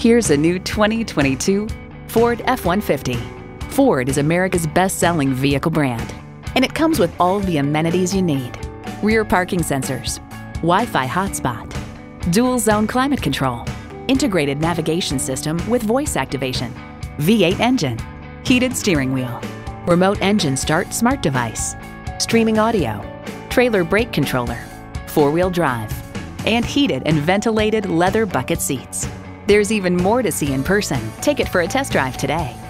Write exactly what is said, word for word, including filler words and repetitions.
Here's a new twenty twenty-two Ford F one fifty. Ford is America's best-selling vehicle brand, and it comes with all the amenities you need. Rear parking sensors, Wi-Fi hotspot, dual zone climate control, integrated navigation system with voice activation, V eight engine, heated steering wheel, remote engine start smart device, streaming audio, trailer brake controller, four-wheel drive, and heated and ventilated leather bucket seats. There's even more to see in person. Take it for a test drive today.